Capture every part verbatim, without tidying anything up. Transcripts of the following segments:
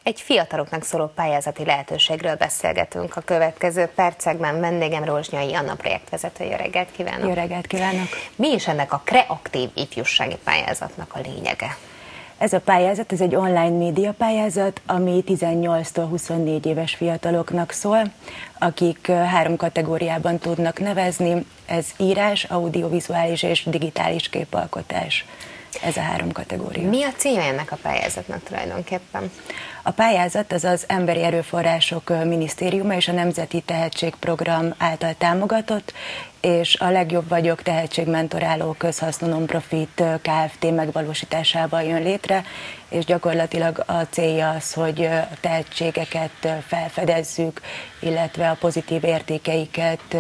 Egy fiataloknak szóló pályázati lehetőségről beszélgetünk a következő percekben. Vendégem Rozsnyai Anna projektvezető. Jó reggelt kívánok! Jó reggelt kívánok! Mi is ennek a kreatív ifjúsági pályázatnak a lényege? Ez a pályázat, ez egy online média pályázat, ami tizennyolctól huszonnégy éves fiataloknak szól, akik három kategóriában tudnak nevezni. Ez írás, audiovizuális és digitális képalkotás. Ez a három kategória. Mi a célja ennek a pályázatnak tulajdonképpen? A pályázat az az Emberi Erőforrások Minisztériuma és a Nemzeti Tehetségprogram által támogatott, és a Legjobb Vagyok tehetségmentoráló közhasznú non-profit Kft. Megvalósításával jön létre, és gyakorlatilag a célja az, hogy a tehetségeket felfedezzük, illetve a pozitív értékeiket,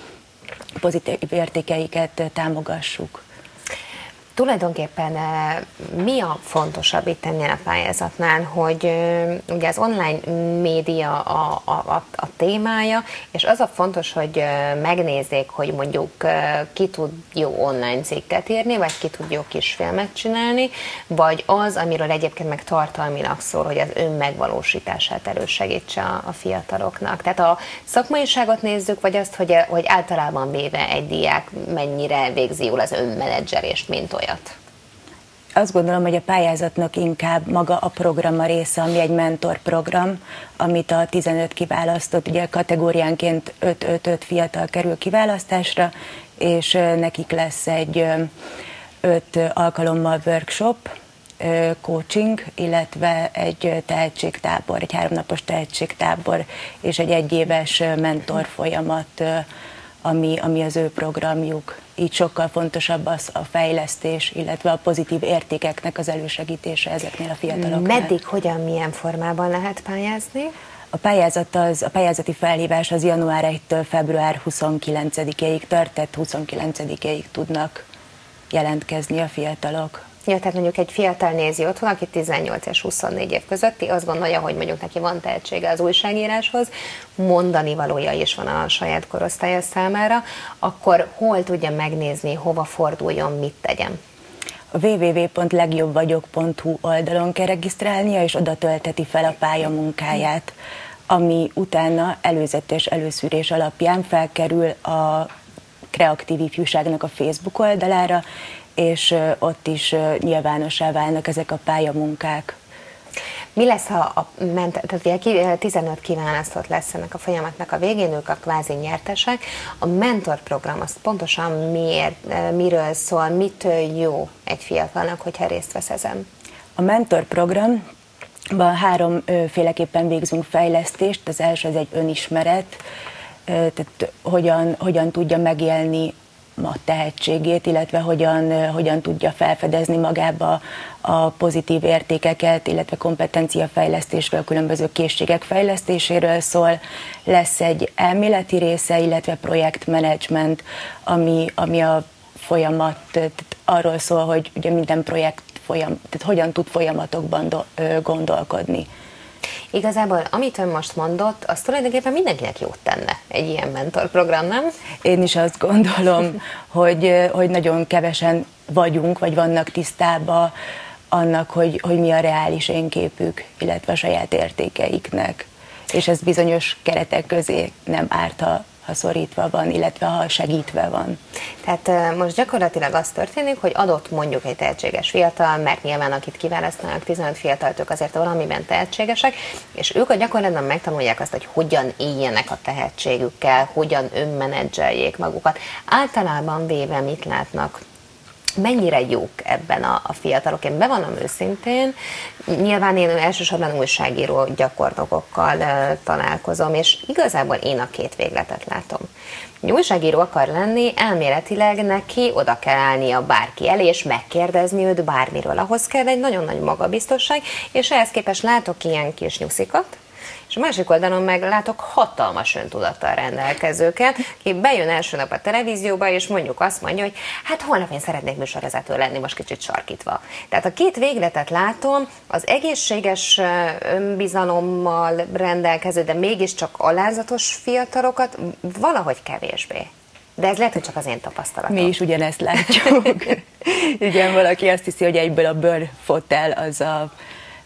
pozitív értékeiket támogassuk. Tulajdonképpen mi a fontosabb itt ennél a pályázatnál, hogy ugye az online média a, a, a témája, és az a fontos, hogy megnézzék, hogy mondjuk ki tud jó online cikket írni, vagy ki tud jó kisfilmet csinálni, vagy az, amiről egyébként meg tartalmilag szól, hogy az önmegvalósítását elősegítse a, a fiataloknak. Tehát a szakmaiságot nézzük, vagy azt, hogy, hogy általában véve egy diák mennyire végzi jól az önmenedzselést, mint olyan. Azt gondolom, hogy a pályázatnak inkább maga a program a része, ami egy mentorprogram, amit a tizenöt kiválasztott, ugye kategóriánként öt-öt-öt fiatal kerül kiválasztásra, és nekik lesz egy öt alkalommal workshop, coaching, illetve egy tehetségtábor, egy háromnapos tehetségtábor, és egy egyéves mentor folyamat, ami, ami az ő programjuk. Így sokkal fontosabb az a fejlesztés, illetve a pozitív értékeknek az elősegítése ezeknél a fiataloknál. Meddig, hogyan, milyen formában lehet pályázni? A pályázat az, a pályázati felhívás az január elsejétől február huszonkilencedikéig tart, tehát huszonkilencedikéig tudnak jelentkezni a fiatalok. Ja, tehát mondjuk egy fiatal nézi otthon, aki tizennyolc és huszonnégy év közötti, azt gondolja, hogy mondjuk neki van tehetsége az újságíráshoz, mondani valója is van a saját korosztálya számára, akkor hol tudja megnézni, hova forduljon, mit tegyen? A double-u double-u double-u pont legjobbvagyok pont hu oldalon kell regisztrálnia, és oda tölteti fel a pályamunkáját, ami utána előzetes előszűrés alapján felkerül a Kreatív Ifjúságnak a Facebook oldalára, és ott is nyilvánossá válnak ezek a pályamunkák. Mi lesz, ha a ment, tehát ugye tizenöt kiválasztott lesz ennek a folyamatnak a végén, ők a kvázi nyertesek. A mentorprogram az pontosan miért, miről szól, mitől jó egy fiatalnak, hogyha részt vesz ezen? A mentorprogramban háromféleképpen végzünk fejlesztést. Az első az egy önismeret, tehát hogyan, hogyan tudja megélni a tehetségét, illetve hogyan, hogyan tudja felfedezni magába a pozitív értékeket, illetve kompetenciafejlesztésről, különböző készségek fejlesztéséről szól. Lesz egy elméleti része, illetve projektmenedzsment, ami, ami a folyamat, arról szól, hogy ugye minden projekt folyam, tehát hogyan tud folyamatokban do, gondolkodni. Igazából, amit ön most mondott, az tulajdonképpen mindenkinek jót tenne egy ilyen mentorprogram, nem? Én is azt gondolom, hogy, hogy nagyon kevesen vagyunk, vagy vannak tisztában annak, hogy, hogy mi a reális énképük, illetve a saját értékeiknek. És ez bizonyos keretek közé nem árt, ha, ha szorítva van, illetve ha segítve van. Tehát most gyakorlatilag az történik, hogy adott mondjuk egy tehetséges fiatal, mert nyilván akit kiválasztanak, tizenöt fiatalt, ők azért valamiben tehetségesek, és ők a gyakorlatban megtanulják azt, hogy hogyan éljenek a tehetségükkel, hogyan önmenedzseljék magukat. Általában véve mit látnak? Mennyire jók ebben a, a fiatalok? Én bevallom őszintén, nyilván én elsősorban újságíró gyakornokokkal uh, találkozom, és igazából én a két végletet látom. Egy újságíró akar lenni, elméletileg neki oda kell állnia bárki elé, és megkérdezni őt bármiről. Ahhoz kell egy nagyon nagy magabiztosság, és ehhez képest látok ilyen kis nyuszikat, és a másik oldalon meg látok hatalmas öntudattal rendelkezőket, aki bejön első nap a televízióba, és mondjuk azt mondja, hogy hát holnap én szeretnék műsorvezető lenni, most kicsit sarkítva. Tehát a két végletet látom, az egészséges önbizalommal rendelkező, de mégiscsak alázatos fiatalokat valahogy kevésbé. De ez lehet, hogy csak az én tapasztalatom. Mi is ugyanezt látjuk. Igen, valaki azt hiszi, hogy egyből a bőrfotel az a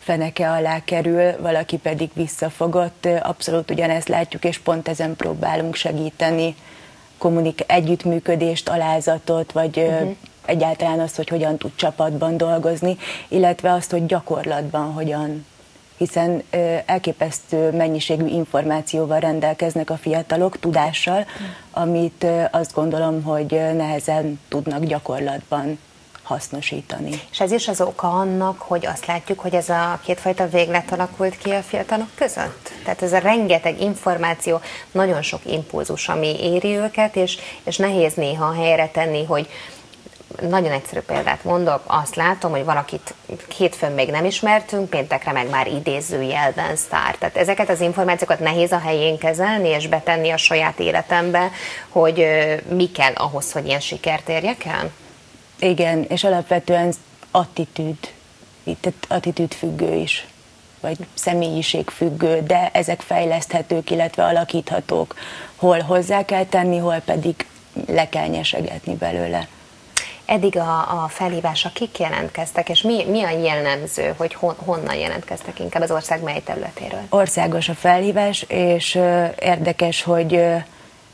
feneke alá kerül, valaki pedig visszafogott. Abszolút ugyanezt látjuk, és pont ezen próbálunk segíteni, kommunik- együttműködést, alázatot, vagy uh-huh. egyáltalán azt, hogy hogyan tud csapatban dolgozni, illetve azt, hogy gyakorlatban hogyan, hiszen elképesztő mennyiségű információval rendelkeznek a fiatalok, tudással, amit azt gondolom, hogy nehezen tudnak gyakorlatban hasznosítani. És ez is az oka annak, hogy azt látjuk, hogy ez a kétfajta véglet alakult ki a fiatalok között? Tehát ez a rengeteg információ, nagyon sok impulzus, ami éri őket, és, és nehéz néha helyre tenni, hogy nagyon egyszerű példát mondok, azt látom, hogy valakit hétfőn még nem ismertünk, péntekre meg már idézőjelben sztár. Tehát ezeket az információkat nehéz a helyén kezelni, és betenni a saját életembe, hogy mi kell ahhoz, hogy ilyen sikert érjek el? Igen, és alapvetően attitűd, tehát attitűd függő is, vagy személyiség függő, de ezek fejleszthetők, illetve alakíthatók. Hol hozzá kell tenni, hol pedig le kell nyesegetni belőle. Eddig a, a felhívásra kik jelentkeztek, és mi, mi a jellemző, hogy hon, honnan jelentkeztek inkább az ország mely területéről? Országos a felhívás, és uh, érdekes, hogy uh,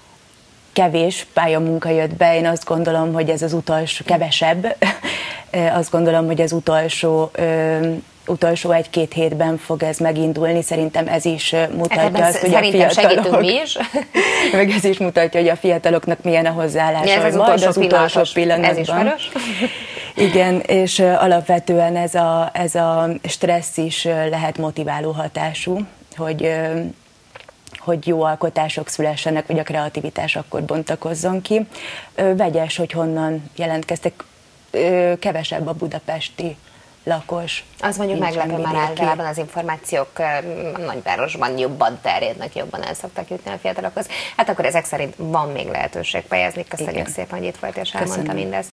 kevés pályamunka jött be. Én azt gondolom, hogy ez az utolsó, kevesebb, azt gondolom, hogy az utolsó, uh, utolsó egy-két hétben fog ez megindulni. Szerintem ez is mutatja azt, hogy a fiatalok... mi is. Meg ez is mutatja, hogy a fiataloknak milyen a hozzáállása. Ez az utolsó, az utolsó pillanatban. Ez ismerős. Igen, és alapvetően ez a, ez a stressz is lehet motiváló hatású, hogy, hogy jó alkotások szülessenek, vagy a kreativitás akkor bontakozzon ki. Vegyes, hogy honnan jelentkeztek, kevesebb a budapesti lakos. Az mondjuk meglepő, már általában az információk a nagyvárosban jobban terjednek, jobban el szoktak jutni a fiatalokhoz. Hát akkor ezek szerint van még lehetőség pályázni. Köszönjük szépen, hogy itt volt és elmondta mindezt.